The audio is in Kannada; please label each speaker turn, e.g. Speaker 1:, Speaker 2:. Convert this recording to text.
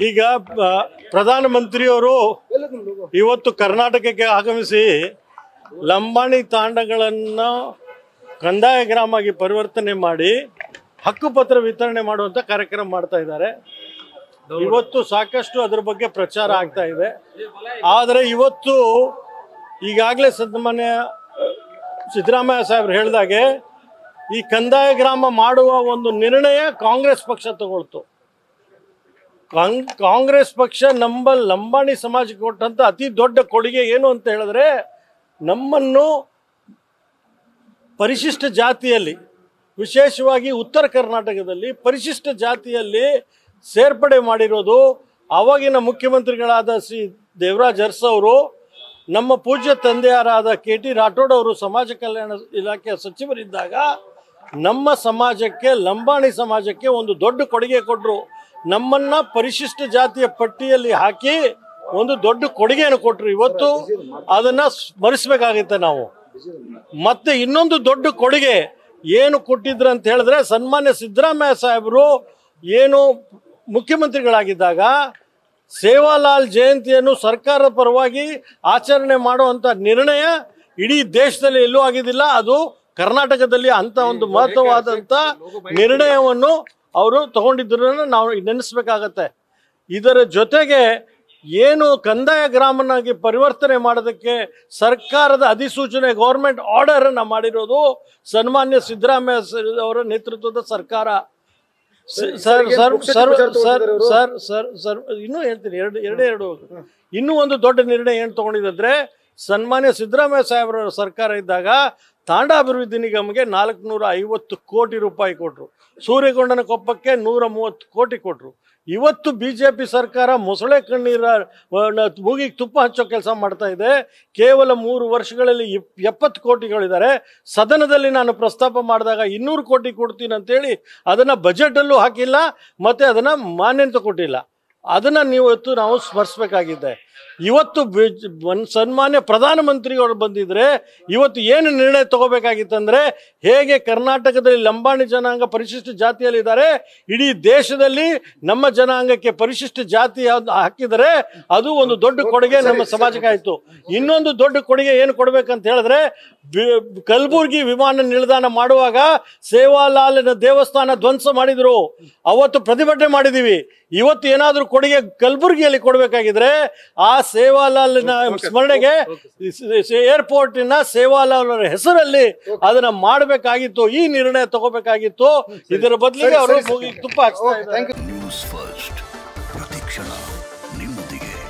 Speaker 1: ಈಗ ಪ್ರಧಾನಮಂತ್ರಿಯವರು ಇವತ್ತು ಕರ್ನಾಟಕಕ್ಕೆ ಆಗಮಿಸಿ ಲಂಬಾಣಿ ತಾಂಡಗಳನ್ನು ಕಂದಾಯ ಗ್ರಾಮ ಆಗಿ ಪರಿವರ್ತನೆ ಮಾಡಿ ಹಕ್ಕುಪತ್ರ ವಿತರಣೆ ಮಾಡುವಂತ ಕಾರ್ಯಕ್ರಮ ಮಾಡ್ತಾ ಇದ್ದಾರೆ. ಇವತ್ತು ಸಾಕಷ್ಟು ಅದರ ಬಗ್ಗೆ ಪ್ರಚಾರ ಆಗ್ತಾ ಇದೆ. ಆದರೆ ಇವತ್ತು ಈಗಾಗಲೇ ಸನ್ಮಾನ್ಯ ಸಿದ್ದರಾಮಯ್ಯ ಸಾಹೇಬ್ರು ಹೇಳಿದಾಗೆ ಈ ಕಂದಾಯ ಗ್ರಾಮ ಮಾಡುವ ಒಂದು ನಿರ್ಣಯ ಕಾಂಗ್ರೆಸ್ ಪಕ್ಷ ತಗೊಳ್ತು. ಕಾಂಗ್ರೆಸ್ ಪಕ್ಷ ನಮ್ಮ ಲಂಬಾಣಿ ಸಮಾಜಕ್ಕೆ ಕೊಟ್ಟಂತ ಅತಿ ದೊಡ್ಡ ಕೊಡುಗೆ ಏನು ಅಂತ ಹೇಳಿದ್ರೆ, ನಮ್ಮನ್ನು ಪರಿಶಿಷ್ಟ ಜಾತಿಯಲ್ಲಿ, ವಿಶೇಷವಾಗಿ ಉತ್ತರ ಕರ್ನಾಟಕದಲ್ಲಿ ಪರಿಶಿಷ್ಟ ಜಾತಿಯಲ್ಲಿ ಸೇರ್ಪಡೆ ಮಾಡಿರೋದು ಆವಾಗಿನ ಮುಖ್ಯಮಂತ್ರಿಗಳಾದ ಶ್ರೀ ದೇವರಾಜ್ ಅರಸು ಅವರು, ನಮ್ಮ ಪೂಜ್ಯ ತಂದೆಯರಾದ KT ರಾಠೋಡ್ ಅವರು ಸಮಾಜ ಕಲ್ಯಾಣ ಇಲಾಖೆಯ ಸಚಿವರಿದ್ದಾಗ ನಮ್ಮ ಸಮಾಜಕ್ಕೆ, ಲಂಬಾಣಿ ಸಮಾಜಕ್ಕೆ ಒಂದು ದೊಡ್ಡ ಕೊಡುಗೆ ಕೊಟ್ಟರು. ನಮ್ಮನ್ನ ಪರಿಶಿಷ್ಟ ಜಾತಿಯ ಪಟ್ಟಿಯಲ್ಲಿ ಹಾಕಿ ಒಂದು ದೊಡ್ಡ ಕೊಡುಗೆಯನ್ನು ಕೊಟ್ಟರು. ಇವತ್ತು ಅದನ್ನ ಸ್ಮರಿಸಬೇಕಾಗುತ್ತೆ ನಾವು. ಮತ್ತೆ ಇನ್ನೊಂದು ದೊಡ್ಡ ಕೊಡುಗೆ ಏನು ಕೊಟ್ಟಿದ್ರು ಅಂತ ಹೇಳಿದ್ರೆ, ಸನ್ಮಾನ್ಯ ಸಿದ್ದರಾಮಯ್ಯ ಸಾಹೇಬರು ಏನು ಮುಖ್ಯಮಂತ್ರಿಗಳಾಗಿದ್ದಾಗ ಸೇವಾಲಾಲ್ ಜಯಂತಿಯನ್ನು ಸರ್ಕಾರದ ಪರವಾಗಿ ಆಚರಣೆ ಮಾಡುವಂತ ನಿರ್ಣಯ ಇಡೀ ದೇಶದಲ್ಲಿ ಎಲ್ಲೂ ಆಗಿದ್ದಿಲ್ಲ. ಅದು ಕರ್ನಾಟಕದಲ್ಲಿ ಅಂತ ಒಂದು ಮಹತ್ವವಾದಂತ ನಿರ್ಣಯವನ್ನು ಅವರು ತಗೊಂಡಿದ್ದರನ್ನ ನಾವು ನೆನೆಸ್ಬೇಕಾಗತ್ತೆ. ಇದರ ಜೊತೆಗೆ ಏನು ಕಂದಾಯ ಗ್ರಾಮನಾಗಿ ಪರಿವರ್ತನೆ ಮಾಡೋದಕ್ಕೆ ಸರ್ಕಾರದ ಅಧಿಸೂಚನೆ, ಗೌರ್ಮೆಂಟ್ ಆರ್ಡರ್ ಅನ್ನ ಮಾಡಿರೋದು ಸನ್ಮಾನ್ಯ ಸಿದ್ದರಾಮಯ್ಯ ಅವರ ನೇತೃತ್ವದ ಸರ್ಕಾರ. ಇನ್ನೂ ಹೇಳ್ತೀನಿ, ಎರಡು ಇನ್ನೂ ಒಂದು ದೊಡ್ಡ ನಿರ್ಣಯ ಏನು ತಗೊಂಡಿದ್ರೆ, ಸನ್ಮಾನ್ಯ ಸಿದ್ದರಾಮಯ್ಯ ಸಾಹೇಬರ ಸರ್ಕಾರ ಇದ್ದಾಗ ತಾಂಡಾಭಿವೃದ್ಧಿ ನಿಗಮಗೆ 450 ಕೋಟಿ ರೂಪಾಯಿ ಕೊಟ್ಟರು. ಸೂರ್ಯಗೊಂಡನ ಕೊಪ್ಪಕ್ಕೆ 130 ಕೋಟಿ ಕೊಟ್ಟರು. ಇವತ್ತು ಬಿಜೆಪಿ ಸರ್ಕಾರ ಮೊಸಳೆ ಕಣ್ಣೀರ ಮೂಗಿಗೆ ತುಪ್ಪ ಹಚ್ಚೋ ಕೆಲಸ ಮಾಡ್ತಾ ಇದೆ. ಕೇವಲ 3 ವರ್ಷಗಳಲ್ಲಿ 70 ಕೋಟಿಗಳಿದ್ದಾರೆ. ಸದನದಲ್ಲಿ ನಾನು ಪ್ರಸ್ತಾಪ ಮಾಡಿದಾಗ 200 ಕೋಟಿ ಕೊಡ್ತೀನಿ ಅಂತೇಳಿ ಅದನ್ನ ಬಜೆಟ್ ಅಲ್ಲೂ ಹಾಕಿಲ್ಲ, ಮತ್ತೆ ಅದನ್ನ ಮಾನ್ಯತೆ ಕೊಟ್ಟಿಲ್ಲ. ಅದನ್ನ ನಾವು ಸ್ಮರಿಸಬೇಕಾಗಿದೆ. ಇವತ್ತು ಸನ್ಮಾನ್ಯ ಪ್ರಧಾನಮಂತ್ರಿಗಳು ಬಂದಿದ್ರೆ ಇವತ್ತು ಏನು ನಿರ್ಣಯ ತಗೋಬೇಕಾಗಿತ್ತಂದ್ರೆ, ಹೇಗೆ ಕರ್ನಾಟಕದಲ್ಲಿ ಲಂಬಾಣಿ ಜನಾಂಗ ಪರಿಶಿಷ್ಟ ಜಾತಿಯಲ್ಲಿದ್ದಾರೆ, ಇಡೀ ದೇಶದಲ್ಲಿ ನಮ್ಮ ಜನಾಂಗಕ್ಕೆ ಪರಿಶಿಷ್ಟ ಜಾತಿ ಹಾಕಿದರೆ ಅದು ಒಂದು ದೊಡ್ಡ ಕೊಡುಗೆ ನಮ್ಮ ಸಮಾಜಕ್ಕೆ ಆಯ್ತು. ಇನ್ನೊಂದು ದೊಡ್ಡ ಕೊಡುಗೆ ಏನು ಕೊಡ್ಬೇಕಂತ ಹೇಳಿದ್ರೆ, ಕಲಬುರ್ಗಿ ವಿಮಾನ ನಿಲ್ದಾಣ ಮಾಡುವಾಗ ಸೇವಾಲಾಲಿನ ದೇವಸ್ಥಾನ ಧ್ವಂಸ ಮಾಡಿದ್ರು, ಅವತ್ತು ಪ್ರತಿಭಟನೆ ಮಾಡಿದೀವಿ. ಇವತ್ತು ಏನಾದ್ರೂ ಕೊಡುಗೆ ಕಲಬುರ್ಗಿಯಲ್ಲಿ ಕೊಡ್ಬೇಕಾಗಿದ್ರೆ ಆ ಸೇವಾಲಾಲಿನ ಸ್ಮರಣೆಗೆ ಏರ್ಪೋರ್ಟಿನ ಸೇವಾಲಾಲ್ ಅವರ ಹೆಸರಲ್ಲಿ ಅದನ್ನ ಮಾಡಬೇಕಾಗಿತ್ತು. ಈ ನಿರ್ಣಯ ತಗೋಬೇಕಾಗಿತ್ತು. ಇದರ ಬದಲಿಗೆ ಅವರು ತುಪ್ಪ ಹಚ್ತಾ ಇದ್ದಾರೆ.
Speaker 2: ನ್ಯೂಸ್ ಫಸ್ಟ್ ಪ್ರತಿಕ್ಷಣ ನಿಮ್ಮೊಂದಿಗೆ.